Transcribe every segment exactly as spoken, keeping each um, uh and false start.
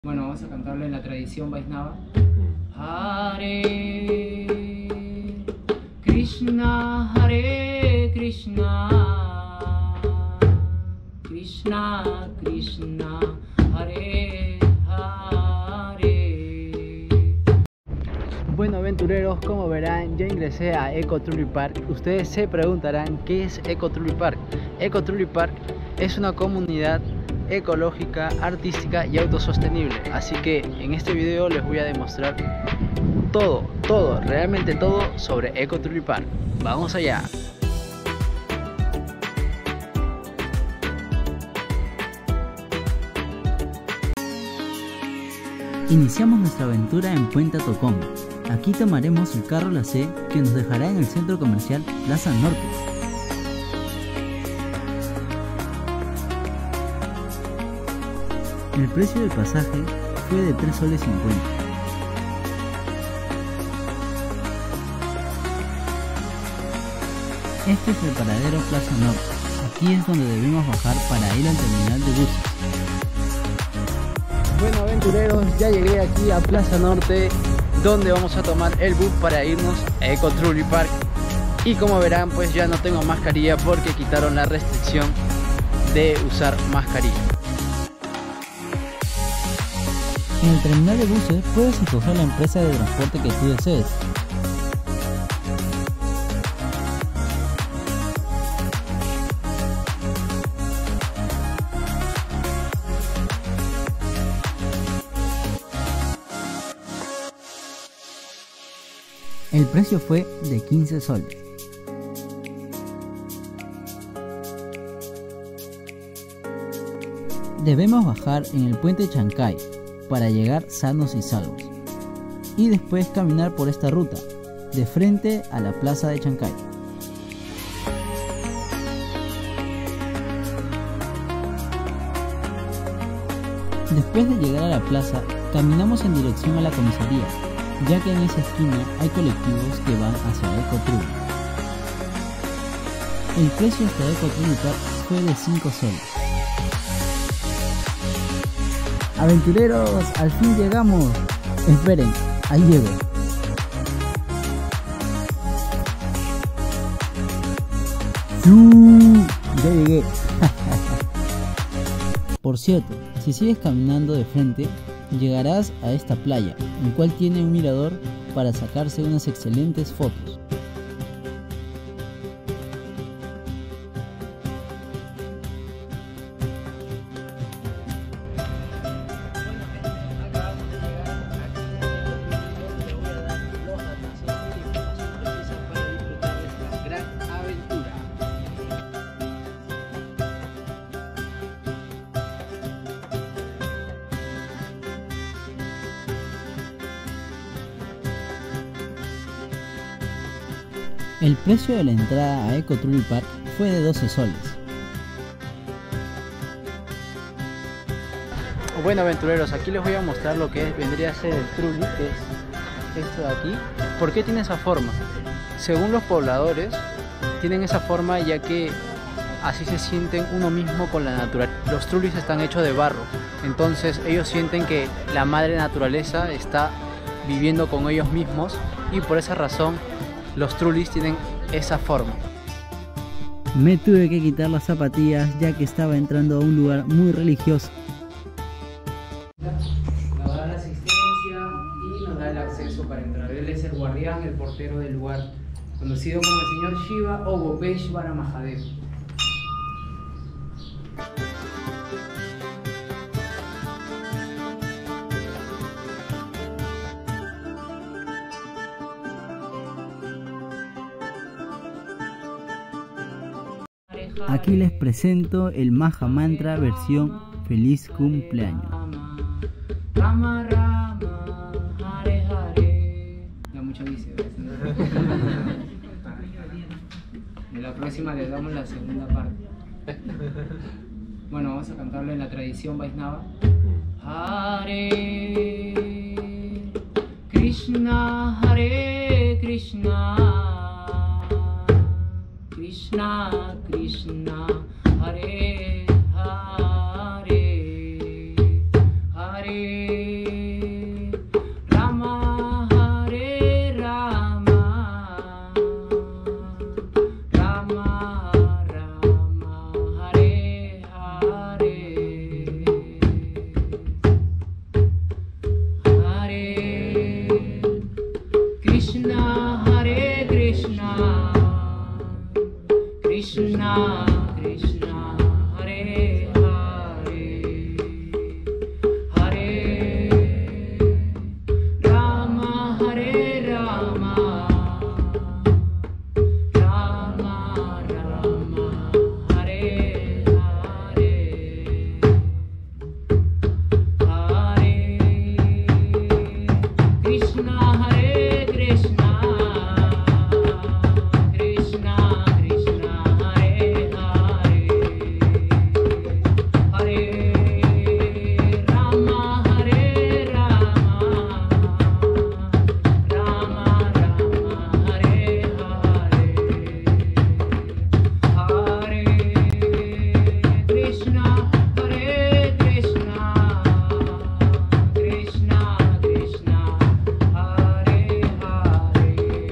Bueno, vamos a cantarlo en la tradición Vaisnava. Hare Krishna, Hare Krishna, Krishna Krishna, Hare Hare. Bueno, aventureros, como verán, ya ingresé a Eco Trolley Park. Ustedes se preguntarán qué es Eco Trolley Park. Eco Trolley Park es una comunidad ecológica, artística y autosostenible. Así que en este video les voy a demostrar todo, todo, realmente todo sobre Eco Trolley Park. ¡Vamos allá! Iniciamos nuestra aventura en Puente Tocón. Aquí tomaremos el carro La C que nos dejará en el centro comercial Plaza Norte. El precio del pasaje fue de tres soles cincuenta. Este es el paradero Plaza Norte. Aquí es donde debemos bajar para ir al terminal de buses. Bueno, aventureros, ya llegué aquí a Plaza Norte, donde vamos a tomar el bus para irnos a Eco Trolley Park. Y como verán, pues ya no tengo mascarilla porque quitaron la restricción de usar mascarilla. En el terminal de buses puedes escoger la empresa de transporte que tú desees. El precio fue de quince soles. Debemos bajar en el puente Chancay para llegar sanos y salvos, y después caminar por esta ruta, de frente a la plaza de Chancay. Después de llegar a la plaza, caminamos en dirección a la comisaría, ya que en esa esquina hay colectivos que van hacia Eco Trolley. El precio hasta Eco Trolley Park fue de cinco soles. Aventureros, al fin llegamos. Esperen, ahí llego. ¡Sí! Ya llegué. Por cierto, si sigues caminando de frente, llegarás a esta playa, el cual tiene un mirador para sacarse unas excelentes fotos. El precio de la entrada a Eco Trolley Park fue de doce soles. Bueno, aventureros, aquí les voy a mostrar lo que es, vendría a ser el trolley, que es esto de aquí. ¿Por qué tiene esa forma? Según los pobladores, tienen esa forma ya que así se sienten uno mismo con la naturaleza. Los trolleys están hechos de barro, entonces ellos sienten que la madre naturaleza está viviendo con ellos mismos, y por esa razón los trolleys tienen esa forma. Me tuve que quitar las zapatillas ya que estaba entrando a un lugar muy religioso. Nos da la asistencia y nos da el acceso para entrar. Él es el guardián, el portero del lugar, conocido como el señor Shiva o Gopeshvara Mahadev. Aquí les presento el Maha Mantra versión Feliz Cumpleaños. Rama Rama, Hare Hare. Ya mucho dice. En la próxima les damos la segunda parte. Bueno, vamos a cantarlo en la tradición Vaisnava. Hare Krishna, Hare Krishna, Krishna Krishna, Hare Hare, Hare Rama Hare Rama, Rama Rama Hare Hare, Hare Krishna Hare Krishna, Krishna Krishna Hare Hare, Hare Rama Hare Rama, Rama Rama Hare Hare, Hare Krishna Hare Krishna, Krishna Krishna Hare Hare, Hare Rama Hare Rama, Rama Rama Hare Hare, Hare Krishna Hare Krishna, Krishna Krishna Hare Hare,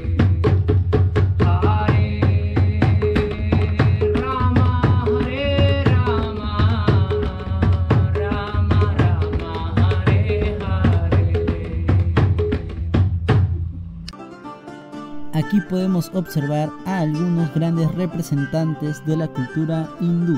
Hare Rama Hare Rama, Rama Rama Hare Hare. Aquí podemos observar a algunos grandes representantes de la cultura hindú.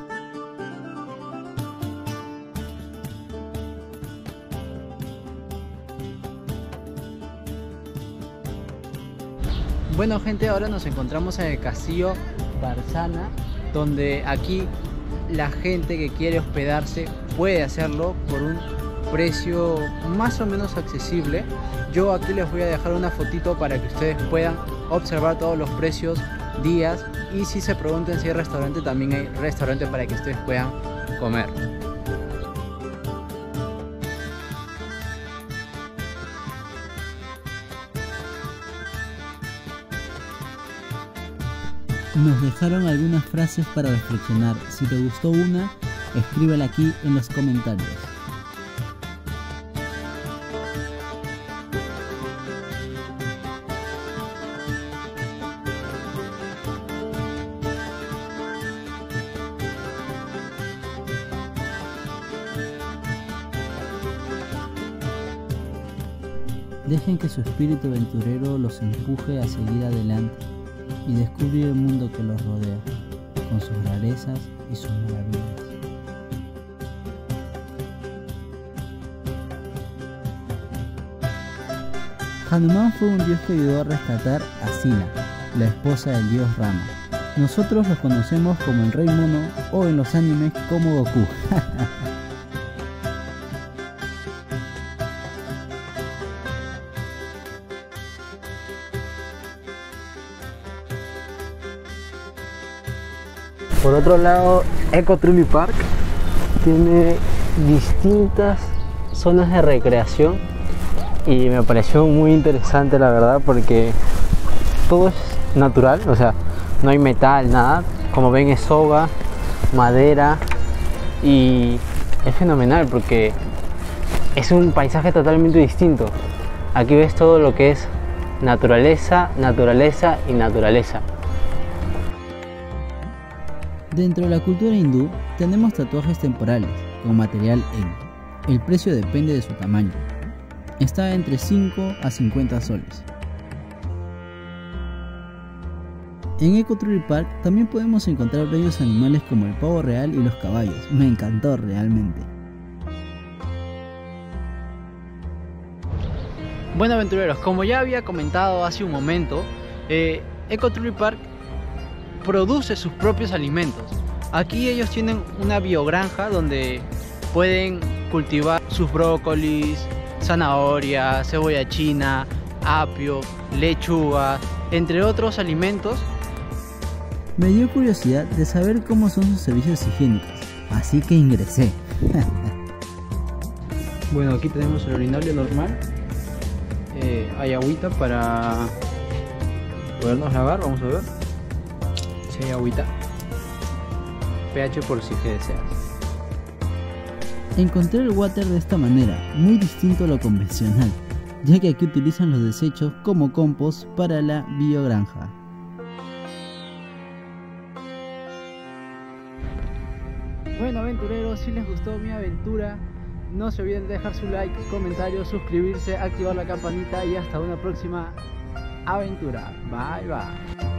Bueno gente, ahora nos encontramos en el castillo Barsana, donde aquí la gente que quiere hospedarse puede hacerlo por un precio más o menos accesible. Yo aquí les voy a dejar una fotito para que ustedes puedan observar todos los precios, días, y si se preguntan si hay restaurante, también hay restaurante para que ustedes puedan comer. Nos dejaron algunas frases para reflexionar. Si te gustó una, escríbela aquí en los comentarios. Dejen que su espíritu aventurero los empuje a seguir adelante y descubrir el mundo que los rodea, con sus rarezas y sus maravillas. Hanuman fue un dios que ayudó a rescatar a Sila, la esposa del dios Rama. Nosotros los conocemos como el Rey Mono o en los animes como Goku. Por otro lado, Eco Trolley Park tiene distintas zonas de recreación y me pareció muy interesante, la verdad, porque todo es natural, o sea, no hay metal, nada. Como ven, es soga, madera, y es fenomenal porque es un paisaje totalmente distinto. Aquí ves todo lo que es naturaleza, naturaleza y naturaleza. Dentro de la cultura hindú tenemos tatuajes temporales con material en. El precio depende de su tamaño. Está entre cinco a cincuenta soles. En Eco Trolley Park también podemos encontrar bellos animales como el pavo real y los caballos. Me encantó realmente. Bueno, aventureros, como ya había comentado hace un momento, eh, Eco Trolley Park produce sus propios alimentos. Aquí ellos tienen una biogranja donde pueden cultivar sus brócolis, zanahoria, cebolla china, apio, lechuga, entre otros alimentos. Me dio curiosidad de saber cómo son sus servicios higiénicos, así que ingresé. Bueno, aquí tenemos el urinario normal. Eh, hay agüita para podernos lavar, vamos a ver si hay agüita. pH por si que deseas. Encontré el water de esta manera, muy distinto a lo convencional, ya que aquí utilizan los desechos como compost para la biogranja. Bueno, aventureros, si les gustó mi aventura, no se olviden de dejar su like, comentario, suscribirse, activar la campanita y hasta una próxima aventura. Bye bye.